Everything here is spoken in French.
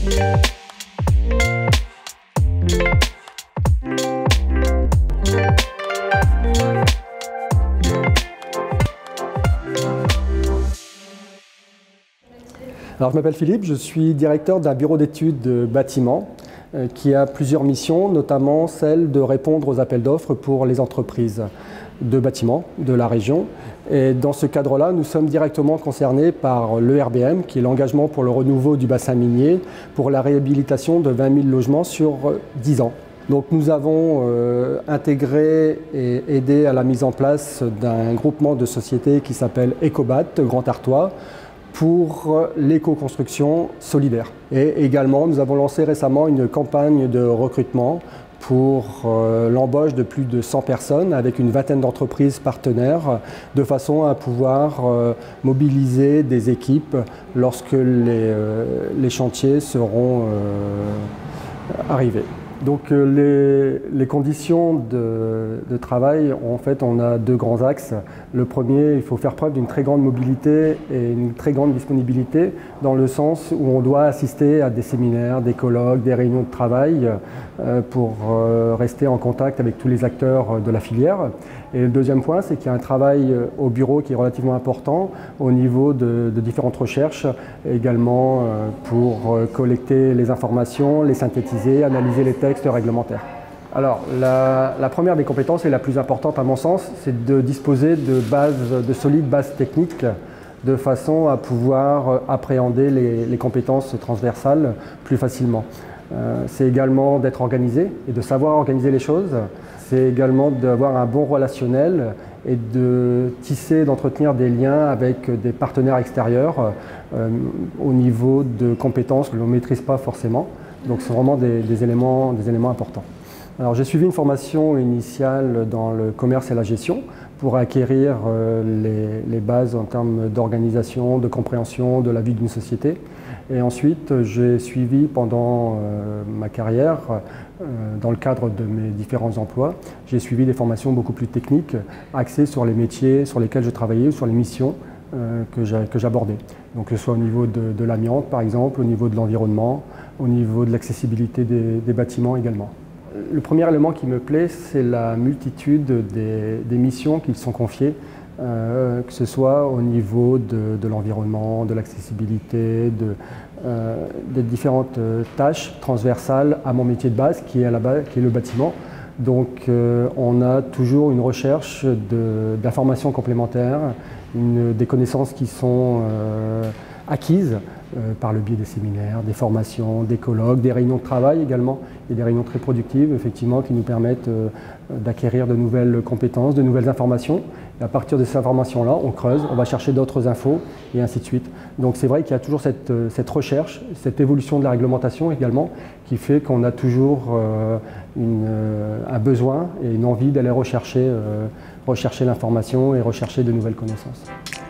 Alors, je m'appelle Philippe, je suis directeur d'un bureau d'études de bâtiment qui a plusieurs missions, notamment celle de répondre aux appels d'offres pour les entreprises de bâtiments de la région. Et dans ce cadre-là, nous sommes directement concernés par l'ERBM, qui est l'engagement pour le renouveau du bassin minier, pour la réhabilitation de 20 000 logements sur 10 ans. Donc nous avons intégré et aidé à la mise en place d'un groupement de sociétés qui s'appelle Ecobat, Grand Artois, pour l'éco-construction solidaire. Et également, nous avons lancé récemment une campagne de recrutement pour l'embauche de plus de 100 personnes avec une vingtaine d'entreprises partenaires, de façon à pouvoir mobiliser des équipes lorsque les chantiers seront arrivés. Donc les conditions de travail, en fait, on a deux grands axes. Le premier, il faut faire preuve d'une très grande mobilité et une très grande disponibilité, dans le sens où on doit assister à des séminaires, des colloques, des réunions de travail pour rester en contact avec tous les acteurs de la filière. Et le deuxième point, c'est qu'il y a un travail au bureau qui est relativement important au niveau de différentes recherches, également pour collecter les informations, les synthétiser, analyser les textes réglementaires. Alors, la première des compétences et la plus importante à mon sens, c'est de disposer de solides bases techniques de façon à pouvoir appréhender les compétences transversales plus facilement. C'est également d'être organisé et de savoir organiser les choses. C'est également d'avoir un bon relationnel et de tisser, d'entretenir des liens avec des partenaires extérieurs au niveau de compétences que l'on ne maîtrise pas forcément. Donc c'est vraiment des éléments importants. Alors j'ai suivi une formation initiale dans le commerce et la gestion pour acquérir les bases en termes d'organisation, de compréhension de la vie d'une société. Et ensuite, j'ai suivi pendant ma carrière, dans le cadre de mes différents emplois, j'ai suivi des formations beaucoup plus techniques, axées sur les métiers sur lesquels je travaillais ou sur les missions que j'abordais. Donc que ce soit au niveau de l'amiante, par exemple, au niveau de l'environnement, au niveau de l'accessibilité des bâtiments également. Le premier élément qui me plaît, c'est la multitude des missions qui sont confiées, que ce soit au niveau de l'environnement, de l'accessibilité, des différentes tâches transversales à mon métier de base, qui est le bâtiment. Donc on a toujours une recherche d'informations complémentaires, des connaissances qui sont acquises par le biais des séminaires, des formations, des colloques, des réunions de travail également, et des réunions très productives effectivement qui nous permettent d'acquérir de nouvelles compétences, de nouvelles informations. Et à partir de ces informations-là, on creuse, on va chercher d'autres infos et ainsi de suite. Donc c'est vrai qu'il y a toujours cette recherche, cette évolution de la réglementation également, qui fait qu'on a toujours un besoin et une envie d'aller rechercher l'information et rechercher de nouvelles connaissances.